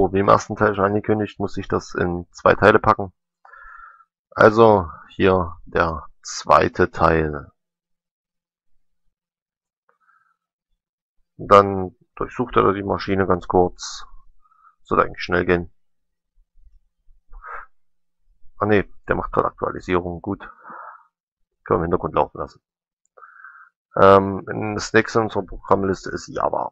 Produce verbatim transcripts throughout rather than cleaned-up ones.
So, wie im ersten Teil schon angekündigt, muss ich das in zwei Teile packen. Also hier der zweite Teil. Dann durchsucht er die Maschine ganz kurz. Sollte eigentlich schnell gehen. Ah ne, der macht gerade Aktualisierung. Gut. Können wir im Hintergrund laufen lassen. Ähm, das nächste in unserer Programmliste ist Java.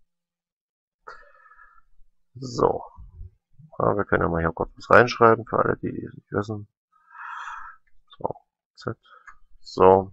So. Ja, wir können ja mal hier kurz was reinschreiben, für alle, die es nicht wissen. So. Z. So.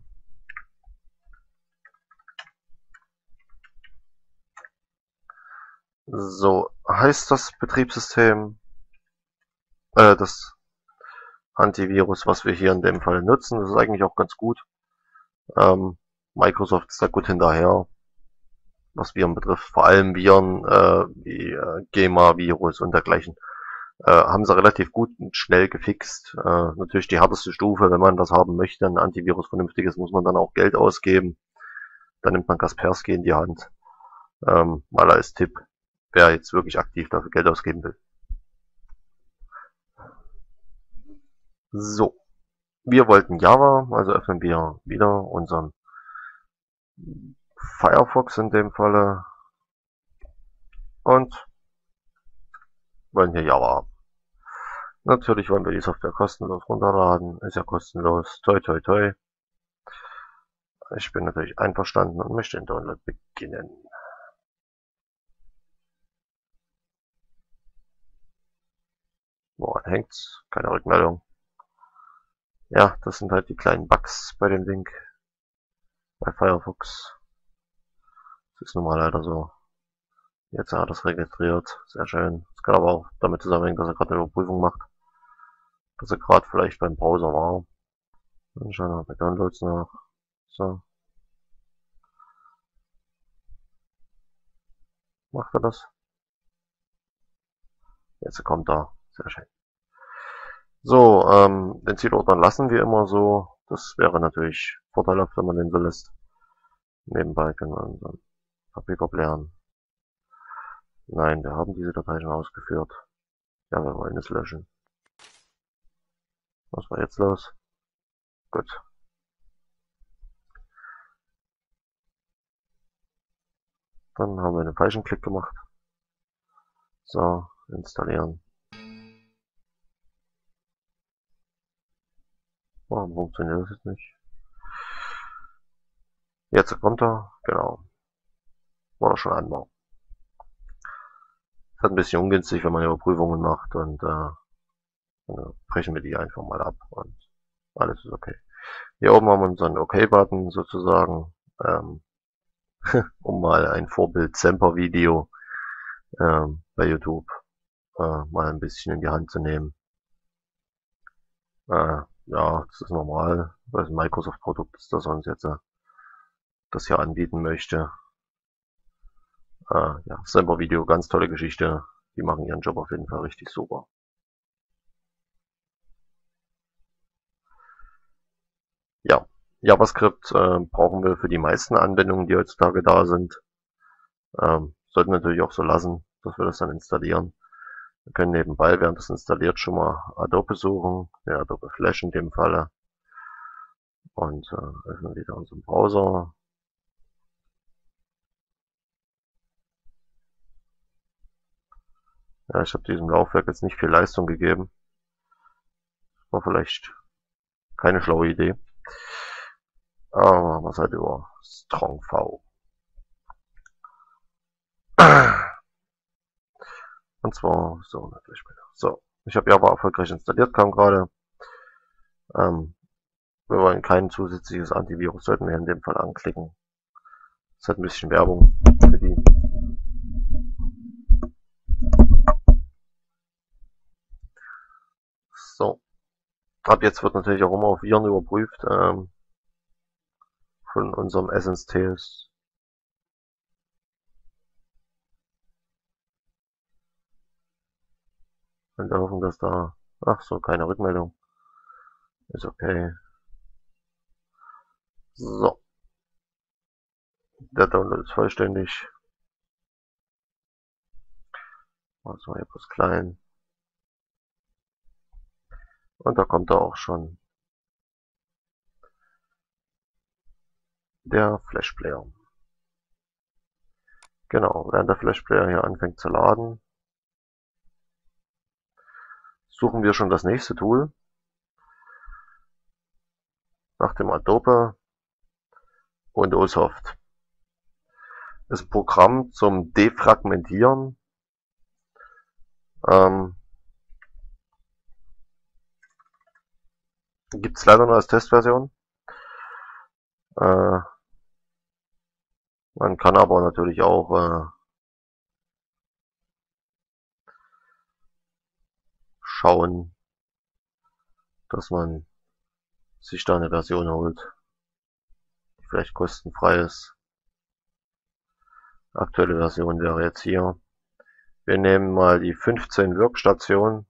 So. Heißt das Betriebssystem, äh, das Antivirus, was wir hier in dem Fall nutzen, das ist eigentlich auch ganz gut. Ähm, Microsoft ist da gut hinterher, was Viren betrifft. Vor allem Viren äh, wie äh, GEMA-Virus und dergleichen. Äh, haben sie relativ gut und schnell gefixt. Äh, natürlich die härteste Stufe, wenn man das haben möchte, ein Antivirus vernünftiges, muss man dann auch Geld ausgeben. Dann nimmt man Kaspersky in die Hand. Ähm, mal als Tipp, wer jetzt wirklich aktiv dafür Geld ausgeben will. So, wir wollten Java, also öffnen wir wieder unseren Firefox in dem Falle und wollen hier Java haben. Natürlich wollen wir die Software kostenlos runterladen, ist ja kostenlos, toi toi toi. Ich bin natürlich einverstanden und möchte den Download beginnen. Woran hängt's? Keine Rückmeldung. Ja, das sind halt die kleinen Bugs bei dem Link. Bei Firefox. Das ist nun mal leider so. Jetzt hat er das registriert. Sehr schön. Es kann aber auch damit zusammenhängen, dass er gerade eine Überprüfung macht. Dass er gerade vielleicht beim Browser war. Dann schauen wir bei Downloads nach. So. Macht er das? Jetzt kommt er. Sehr schön. So, ähm, den Zielordner lassen wir immer so. Das wäre natürlich vorteilhaft, wenn man den so lässt. Nebenbei können wir unseren Papierkorb leeren. Nein, wir haben diese Datei schon ausgeführt. Ja, wir wollen es löschen. Was war jetzt los? Gut. Dann haben wir einen falschen Klick gemacht. So, installieren. Warum funktioniert das jetzt nicht? Jetzt kommt er. Genau. War doch schon einmal. Ist halt ein bisschen ungünstig, wenn man Überprüfungen macht und äh, dann brechen wir die einfach mal ab und alles ist okay. Hier oben haben wir unseren OK-Button sozusagen, ähm, um mal ein Vorbild-Semper-Video ähm, bei YouTube äh, mal ein bisschen in die Hand zu nehmen. Äh, ja, das ist normal, weil es ein Microsoft-Produkt ist, das uns jetzt äh, das hier anbieten möchte. Äh, ja, Semper-Video, ganz tolle Geschichte. Die machen ihren Job auf jeden Fall richtig super. Ja, JavaScript äh, brauchen wir für die meisten Anwendungen, die heutzutage da sind. Ähm, sollten wir natürlich auch so lassen, dass wir das dann installieren. Wir können nebenbei, während das installiert, schon mal Adobe suchen, ja, Adobe Flash in dem Falle. Und äh, öffnen wieder unseren Browser. Ja, ich habe diesem Laufwerk jetzt nicht viel Leistung gegeben. War vielleicht keine schlaue Idee. Aber machen wir es halt über Strong V. Und zwar so natürlich später. So, ich habe Java erfolgreich installiert, kam gerade. Ähm, wir wollen kein zusätzliches Antivirus, sollten wir in dem Fall anklicken. Das hat ein bisschen Werbung für die. So, ab jetzt wird natürlich auch immer auf Viren überprüft ähm, von unserem Essence Tales. Und wir hoffen, dass da, ach so, keine Rückmeldung. Ist okay. So. Der Download ist vollständig. Also hier bloß klein. Und da kommt er auch schon. Der Flash Player. Genau, während der Flash Player hier anfängt zu laden, suchen wir schon das nächste Tool. Nach dem Adobe und Osoft. Das ist ein Programm zum Defragmentieren. Ähm, Gibt es leider nur als Testversion. Äh, man kann aber natürlich auch äh, schauen, dass man sich da eine Version holt, die vielleicht kostenfrei ist. Aktuelle Version wäre jetzt hier. Wir nehmen mal die fünfzehn Workstation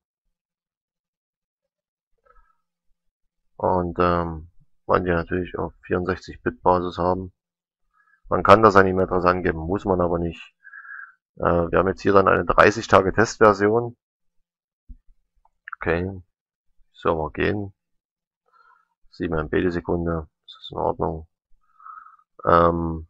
und ähm, wollen die natürlich auf vierundsechzig Bit Basis haben. Man kann das an die E-Mail-Adresse angeben, muss man aber nicht. Äh, wir haben jetzt hier dann eine dreißig Tage Testversion. Okay, Server gehen. sieben M B die Sekunde, das ist in Ordnung. Ähm,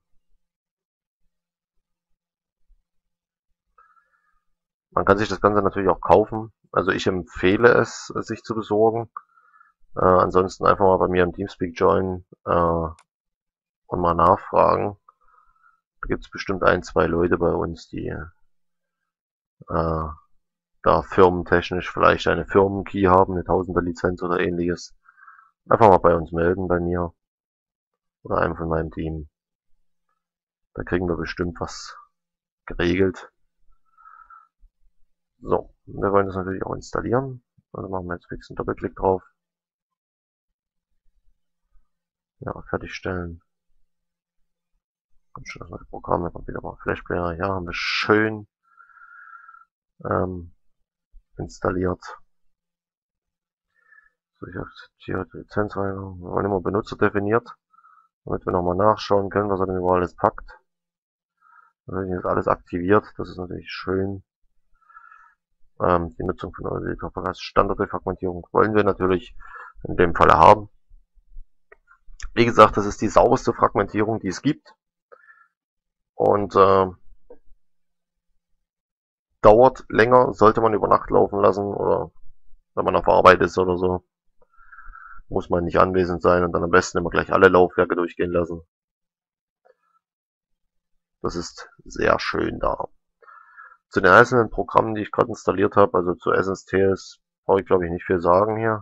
man kann sich das Ganze natürlich auch kaufen. Also ich empfehle es, es sich zu besorgen. Äh, ansonsten einfach mal bei mir im Teamspeak joinen äh, und mal nachfragen. Da gibt es bestimmt ein, zwei Leute bei uns, die äh, da firmentechnisch vielleicht eine Firmenkey haben, eine Tausender Lizenz oder ähnliches. Einfach mal bei uns melden, bei mir oder einem von meinem Team. Da kriegen wir bestimmt was geregelt. So, wir wollen das natürlich auch installieren. Also machen wir jetzt fix einen Doppelklick drauf. Ja, fertigstellen. Kommt schon das neue Programm, dann kommt wieder mal Flash Player. Ja, haben wir schön ähm, installiert. So, ich akzeptiere die Lizenz rein. Wir wollen immer Benutzer definiert, damit wir nochmal nachschauen können, was er denn überall alles packt. Natürlich ist alles aktiviert, das ist natürlich schön. Ähm, die Nutzung von Standarddefragmentierung wollen wir natürlich in dem Fall haben. Wie gesagt, das ist die sauberste Fragmentierung, die es gibt. Und äh, dauert länger, sollte man über Nacht laufen lassen oder wenn man auf Arbeit ist oder so. Muss man nicht anwesend sein und dann am besten immer gleich alle Laufwerke durchgehen lassen. Das ist sehr schön da. Zu den einzelnen Programmen, die ich gerade installiert habe, also zu S S T S, brauche ich glaube ich nicht viel sagen hier.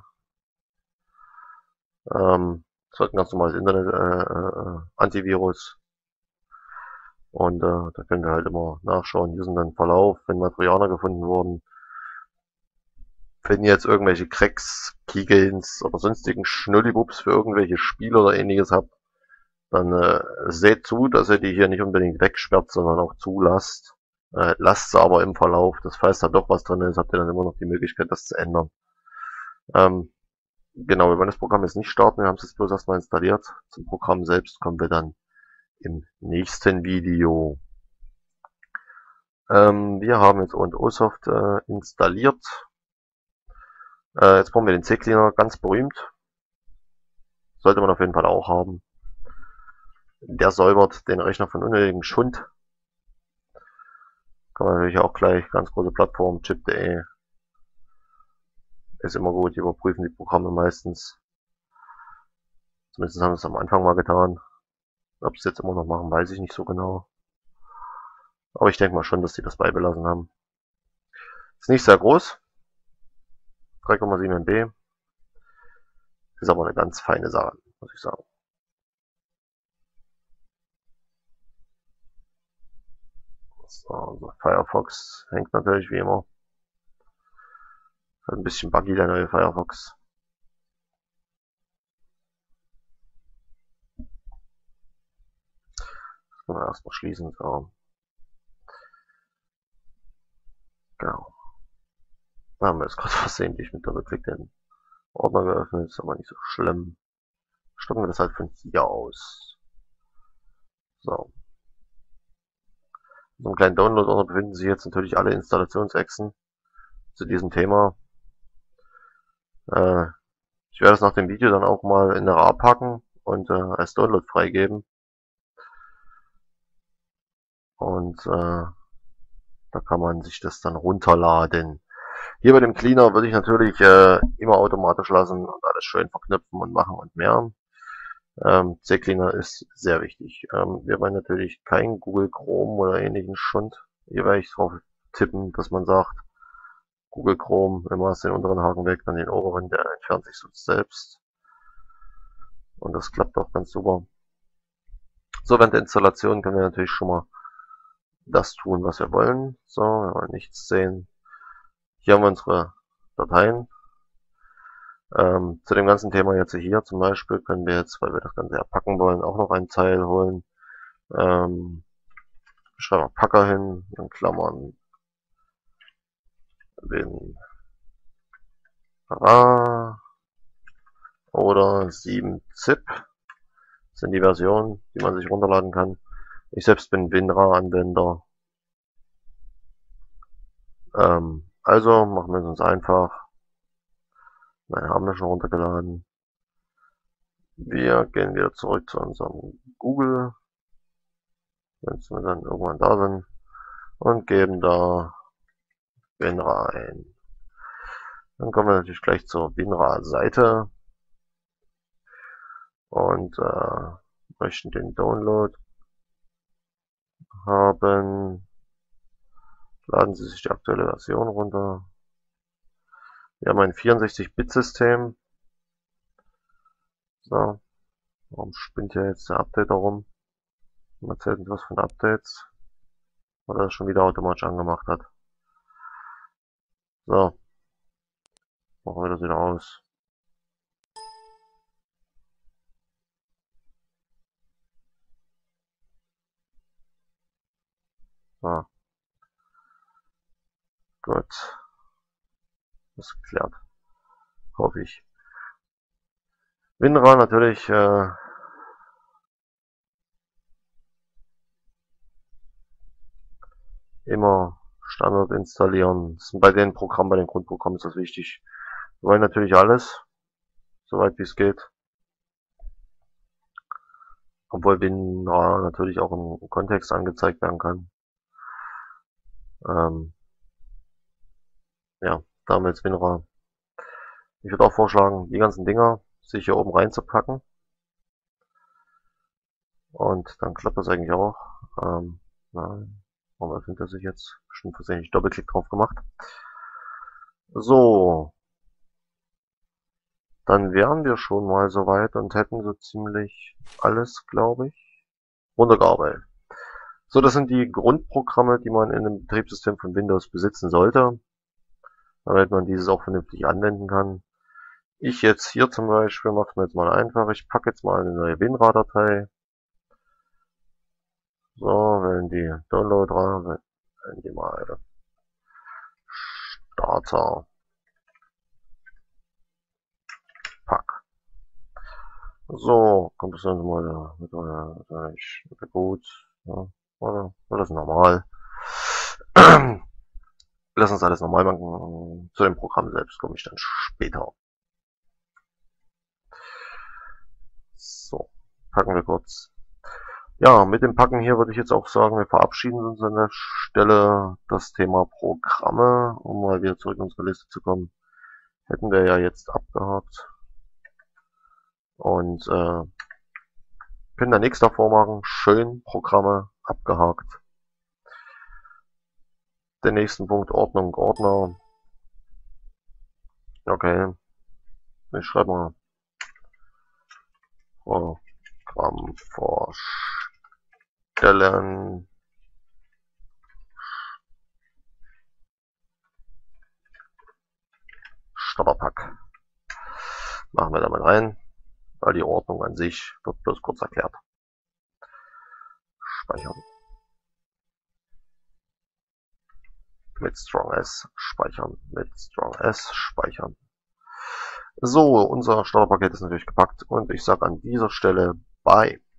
Ähm, das ist ein ganz normales Internet äh, äh, Antivirus. Und äh, da könnt ihr halt immer nachschauen. Hier sind dann Verlauf, wenn Materialer gefunden wurden. Wenn ihr jetzt irgendwelche Cracks, Keygains oder sonstigen Schnullibups für irgendwelche Spiele oder ähnliches habt, dann äh, seht zu, dass ihr die hier nicht unbedingt wegsperrt, sondern auch zulasst. Äh, lasst sie aber im Verlauf, das falls da doch was drin ist, habt ihr dann immer noch die Möglichkeit, das zu ändern. Ähm, genau, wir wollen das Programm jetzt nicht starten, wir haben es jetzt bloß erstmal installiert. Zum Programm selbst kommen wir dann im nächsten Video. Ähm, wir haben jetzt O und Osoft äh, installiert. Äh, jetzt brauchen wir den C-Cleaner, ganz berühmt. Sollte man auf jeden Fall auch haben. Der säubert den Rechner von unnötigem Schund. Kann man natürlich auch gleich, ganz große Plattform, chip punkt de. Ist immer gut, die überprüfen die Programme meistens. Zumindest haben sie es am Anfang mal getan. Ob sie es jetzt immer noch machen, weiß ich nicht so genau. Aber ich denke mal schon, dass sie das beibelassen haben. Ist nicht sehr groß. drei Komma sieben M B. Ist aber eine ganz feine Sache, muss ich sagen. So, also Firefox hängt natürlich wie immer. Ist ein bisschen buggy, der neue Firefox. Das können wir erstmal schließen. So. Genau. Da haben wir jetzt gerade versehentlich mit Doppelklick den Ordner geöffnet. Ist aber nicht so schlimm. Stoppen wir das halt von hier aus. So. So einem kleinen Download-Ordner befinden sich jetzt natürlich alle Installationsexen zu diesem Thema. Äh, ich werde es nach dem Video dann auch mal in eine RAR packen und äh, als Download freigeben. Und äh, da kann man sich das dann runterladen. Hier bei dem Cleaner würde ich natürlich äh, immer automatisch lassen und alles schön verknüpfen und machen und mehr. Ähm, C-Cleaner ist sehr wichtig. Ähm, wir wollen natürlich kein Google Chrome oder ähnlichen Schund. Hier werde ich drauf tippen, dass man sagt, Google Chrome, immer hast den unteren Haken weg, dann den oberen, der entfernt sich sonst selbst. Und das klappt auch ganz super. So, während der Installation können wir natürlich schon mal das tun, was wir wollen. So, wir wollen nichts sehen. Hier haben wir unsere Dateien. Ähm, zu dem ganzen Thema jetzt hier zum Beispiel können wir jetzt, weil wir das Ganze ja packen wollen, auch noch einen Teil holen. Ähm, schreiben wir Packer hin, in Klammern den RAR oder sieben zip sind die Versionen, die man sich runterladen kann. Ich selbst bin WinRAR-Anwender. Ähm, also machen wir es uns einfach. Nein, haben wir schon runtergeladen. Wir gehen wieder zurück zu unserem Google, wenn wir dann irgendwann da sind, und geben da WinRAR ein. Dann kommen wir natürlich gleich zur WinRAR-Seite und äh, möchten den Download haben. Laden Sie sich die aktuelle Version runter. Wir haben ein vierundsechzig Bit System. So, warum spinnt hier jetzt der Updater rum? Man erzählt uns was von Updates, weil er das schon wieder automatisch angemacht hat. So, machen wir das wieder aus. So. Gut. Das ist geklärt. Hoffe ich. WinRAR natürlich äh, immer Standard installieren. Das ist bei den Programmen, bei den Grundprogrammen ist das wichtig. Wir wollen natürlich alles, soweit wie es geht. Obwohl WinRAR natürlich auch im Kontext angezeigt werden kann. Ähm, ja, damals WinRAR. Ich würde auch vorschlagen, die ganzen Dinger sich hier oben reinzupacken. Und dann klappt das eigentlich auch. Ähm, nein, warum öffnet er sich jetzt? Bestimmt versehentlich Doppelklick drauf gemacht. So. Dann wären wir schon mal soweit und hätten so ziemlich alles, glaube ich, runtergearbeitet. So, das sind die Grundprogramme, die man in einem Betriebssystem von Windows besitzen sollte, damit man dieses auch vernünftig anwenden kann. Ich jetzt hier zum Beispiel mache es mir jetzt mal einfach. Ich packe jetzt mal eine neue WinRAR-Datei. So, wählen die Download rein, wählen die mal Starter. Pack. So, kommt das dann mal mit natürlich gut. Ja, oder? Das ist normal. Lass uns alles normal machen. Zu dem Programm selbst komme ich dann später. So, packen wir kurz. Ja, mit dem Packen hier würde ich jetzt auch sagen, wir verabschieden uns an der Stelle. Das Thema Programme, um mal wieder zurück in unsere Liste zu kommen, hätten wir ja jetzt abgehakt. Und äh, können da nichts davor machen. Schön Programme abgehakt. Den nächsten Punkt Ordnung, Ordner. Okay. Ich schreibe mal Programm vorstellen. Starterpack. Machen wir da mal rein, weil die Ordnung an sich wird bloß kurz erklärt. Speichern. Mit Strong S speichern. Mit Strong S speichern. So, unser Starterpaket ist natürlich gepackt und ich sage an dieser Stelle Bye.